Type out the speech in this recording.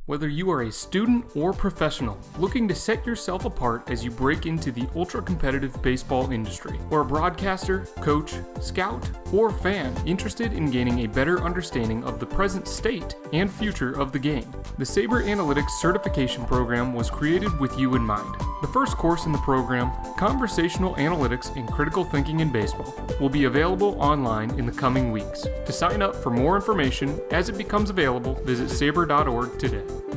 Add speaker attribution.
Speaker 1: Whether you are a student or professional looking to set yourself apart as you break into the ultra-competitive baseball industry, or a broadcaster, coach, scout, or fan interested in gaining a better understanding of the present state and future of the game, the SABR Analytics Certification program was created with you in mind. The first course in the program, Conversational Analytics and Critical Thinking in Baseball, will be available online in the coming weeks. To sign up for more information as it becomes available, visit sabr.org today.